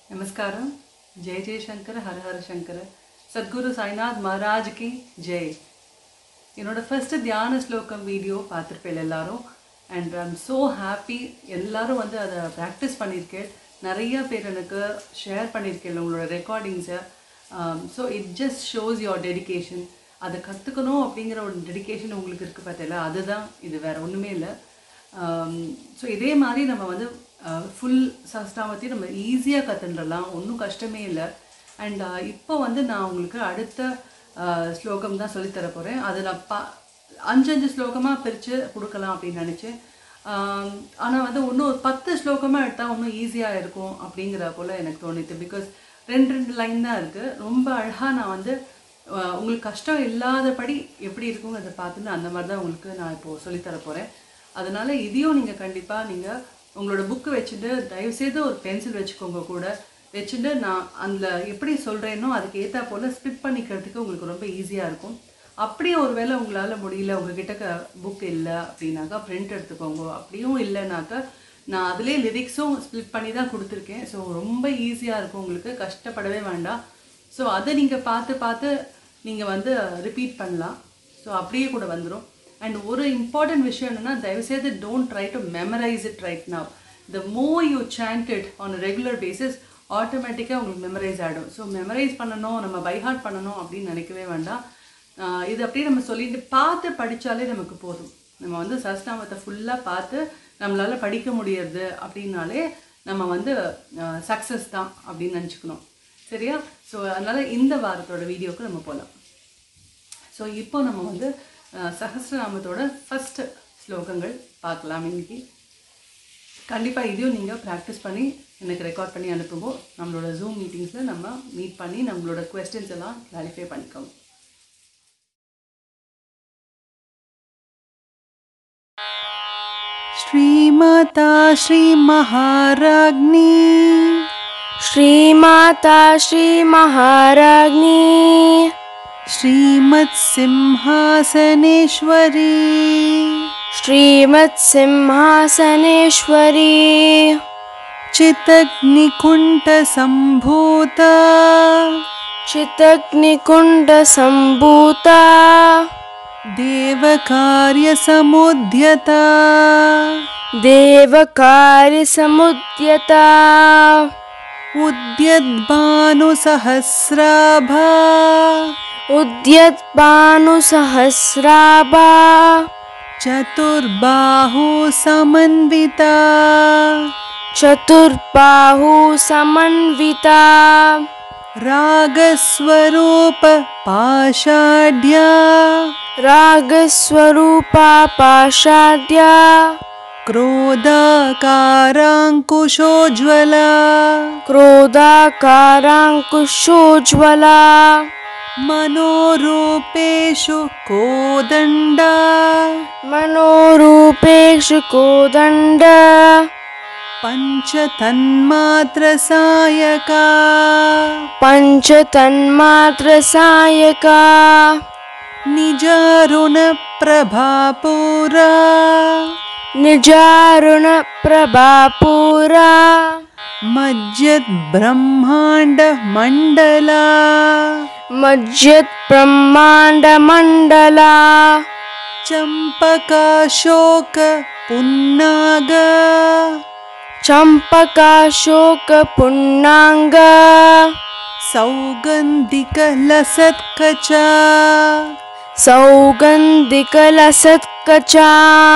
नमस्कारम जय जय शंकर हर हर शंकर सद्गुरु साईनाथ महाराज की जय என்னோட ஃபர்ஸ்ட் தியான ஸ்லோகம் வீடியோ பார்த்துருப்பேன் எல்லாரும் and I am so happy எல்லாரும் வந்து அதை ப்ராக்டிஸ் பண்ணியிருக்கேன் நிறைய பேர் எனக்கு ஷேர் பண்ணியிருக்கேன் உங்களோட ரெக்கார்டிங்ஸை so it just shows your dedication அதை கற்றுக்கணும் அப்படிங்கிற ஒரு டெடிகேஷன் உங்களுக்கு இருக்குது பார்த்தீங்களா அதுதான் இது வேறு ஒன்றுமே இல்லை ஸோ இதே மாதிரி நம்ம வந்து ஃபுல் சஹஸ்ரநாமத்தையும் நம்ம ஈஸியாக கற்றுன்றலாம் ஒன்றும் கஷ்டமே இல்லை அண்ட் இப்போ வந்து நான் உங்களுக்கு அடுத்த ஸ்லோகம் தான் சொல்லித்தர போகிறேன் அது நான் அஞ்சு ஸ்லோகமாக பிரித்து கொடுக்கலாம் அப்படின்னு நினச்சேன் ஆனால் வந்து இன்னும் ஒரு 10 ஸ்லோகமாக எடுத்தால் இன்னும் ஈஸியாக இருக்கும் அப்படிங்கிற போல் எனக்கு தோணுது பிகாஸ் ரெண்டு லைன் தான் இருக்குது ரொம்ப அழகாக நான் வந்து உங்களுக்கு கஷ்டம் இல்லாதபடி எப்படி இருக்குங்கிறத பார்த்துன்னு அந்த மாதிரி தான் உங்களுக்கு நான் இப்போது சொல்லித்தர போகிறேன் அதனால் இதையும் நீங்கள் கண்டிப்பாக நீங்கள் உங்களோட புக்கு வச்சுட்டு தயவுசெய்து ஒரு பென்சில் வச்சுக்கோங்க கூட வச்சுட்டு நான் அந்த எப்படி சொல்கிறேனோ அதுக்கு ஏற்றா போல் ஸ்பிட் பண்ணிக்கிறதுக்கு உங்களுக்கு ரொம்ப ஈஸியாக இருக்கும் அப்படியே ஒரு வேளை உங்களால் முடியல உங்ககிட்ட புக் இல்லை அப்படின்னாக்கா பிரிண்ட் எடுத்துக்கோங்க அப்படியும் இல்லைனாக்கா நான் அதிலே லிரிக்ஸும் ஸ்பிட் பண்ணி தான் கொடுத்துருக்கேன் ஸோ ரொம்ப ஈஸியாக இருக்கும் உங்களுக்கு கஷ்டப்படவே வேண்டாம் ஸோ அதை நீங்கள் பார்த்து நீங்கள் வந்து ரிப்பீட் பண்ணலாம் ஸோ அப்படியே கூட வந்துடும் அண்ட் ஒரு இம்பார்ட்டன்ட் விஷயம் என்னென்னா தயவுசெய்து don't try to memorize it right now the more you chant it on a regular basis ஆட்டோமேட்டிக்காக உங்களுக்கு மெமரைஸ் ஆகிடும் ஸோ மெமரைஸ் பண்ணணும் நம்ம பைஹார்ட் பண்ணணும் அப்படின்னு நினைக்கவே வேண்டாம் இது அப்படியே நம்ம சொல்லிட்டு பார்த்து படித்தாலே நமக்கு போதும் நம்ம வந்து சஹஸ்ரநாமத்தை ஃபுல்லாக பார்த்து நம்மளால் படிக்க முடியாது அப்படின்னாலே நம்ம வந்து சக்ஸஸ் தான் அப்படின்னு நினச்சிக்கணும் சரியா ஸோ அதனால் இந்த வாரத்தோட வீடியோவுக்கு நம்ம போகலாம் ஸோ இப்போ நம்ம வந்து சஹஸ்ரநாமத்தோட ஃபஸ்ட்டு ஸ்லோகங்கள் பார்க்கலாம் இன்றைக்கி கண்டிப்பாக இதையும் நீங்கள் ப்ராக்டிஸ் பண்ணி எனக்கு ரெக்கார்ட் பண்ணி அனுப்புங்க நம்மளோட ஜூம் மீட்டிங்ஸில் நம்ம மீட் பண்ணி நம்மளோட குவெஸ்டின்ஸ் எல்லாம் கிளாரிஃபை பண்ணிக்கோங்க ஸ்ரீமாதா ஸ்ரீ மகாராஜ்ஞி श्रीमाता श्री महाराज्ञी श्रीमत् सिंहासनेश्वरी श्रीमत् सिंहासनेश्वरी चितग्निकुण्ड सम्भूता चितग्निकुण्ड सम्भूता देवकार्यसमुद्यता देवकार्यसमुद्यता उद्यद्भानुसहस्राभा उद्यद्भानुसहस्राभा चतुर्बाहु समन्विता चतुर्बाहु समन्विता रागस्वरूप पाषाढ्या रागस्वरूपा पाषाढ्या क्रोधाकाराङ्कुशोज्ज्वला क्रोधाकाराङ्कुशोज्ज्वला मनोरूपेषु कोदण्डा मनोरूपेषु कोदण्ड पञ्चतन्मात्रसायका पञ्चतन्मात्रसायका निजारुणप्रभापूरा निजारुणप्रभापूरा मज्जद्ब्रह्माण्डमण्डला मज्जद्ब्रह्माण्डमण्डला चम्पकाशोकपुन्नाग चम्पकाशोकपुन्नाङ्ग सौगन्धिकलसत्कचा सौगन्धिकलसत्कचा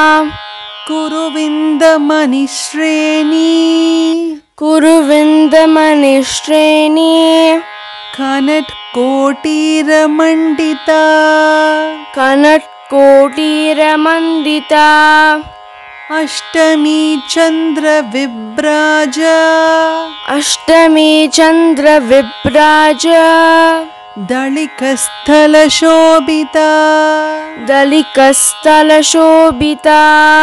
कुरुविन्दमणिश्रेणी कुरुविन्दमणिश्रेणी कनट्कोटीरमण्डिता कनट्कोटीरमण्डिता अष्टमी चन्द्रविभ्राज अष्टमी चन्द्रविभ्राज दलिकस्थलशोभिता दलिकस्थलशोभिता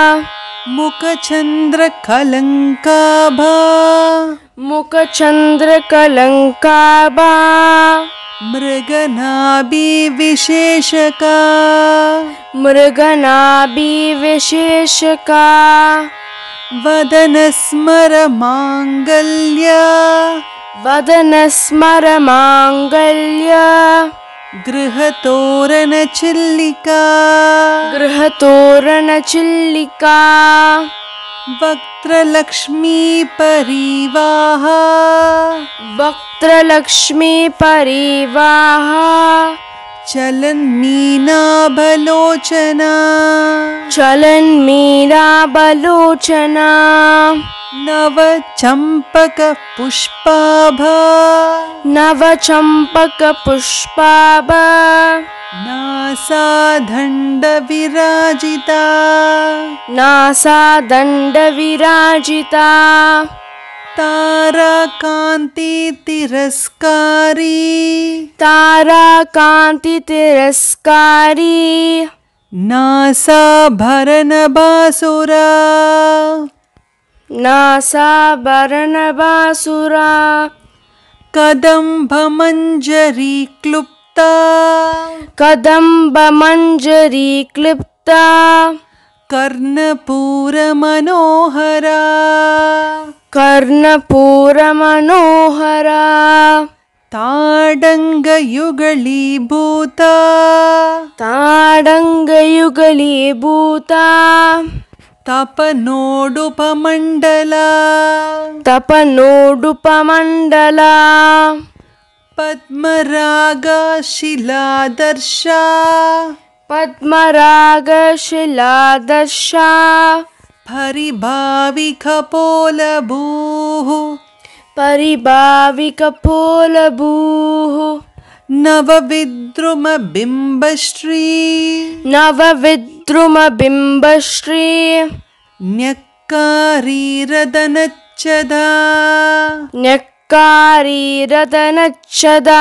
मुखचन्द्रकलङ्काभा मुखचन्द्रकलङ्काभा मृगनाभिविशेषका मृगनाभिविशेषका वदनस्मरमाङ्गल्य वदनस्मरमाङ्गल्य गृहतोरणचिल्लिका गृहतोरणचिल्लिका वक्त्रलक्ष्मीपरिवाह वक्त्रलक्ष्मीपरिवाह चलन्मीनाभलोचना चलन्मीनाबलोचना नवचम्पकपुष्पाभा नवचम्पकपुष्पाभा नासादण्डविराजिता नासादण्डविराजिता ताराकान्तितिरस्कारी ताराकान्तितिरस्कारी नासाभरणबासुरा नासाभरणबासुरा कदम्बमञ्जरी क्लुप्ता कदम्बमञ्जरी क्लिप्ता कर्णपूरमनोहरा कर्णपूरमनोहरा ताडङ्गयुगलीभूता ताडङ्गयुगलीभूता तपनोडुपमण्डला तपनोडुपमण्डला पद्मरागशिलादर्शा पद्मरागशिलादर्शा परिभाविकपोलभूः परिभाविकपोलभूः नवविद्रुमबिम्बश्री नवविद्रुमबिम्बश्री न्यक्कारीरदनच्छदा न्यक्कारीरदनच्छदा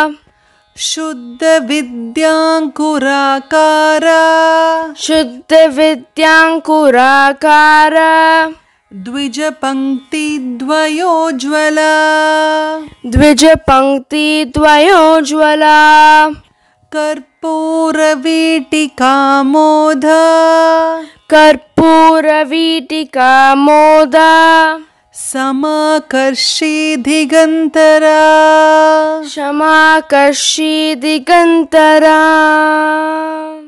शुद्धविद्याङ्कुराकारा शुद्धविद्याङ्कुराकार द्विजपङ्क्तिद्वयोज्ज्वला द्विजपङ्क्तिद्वयोज्ज्वला कर्पूरवीटिकामोदा कर्पूरवीटिकामोदा समाकर्षि दिगन्तरा क्षमाकर्षि दिगन्तरा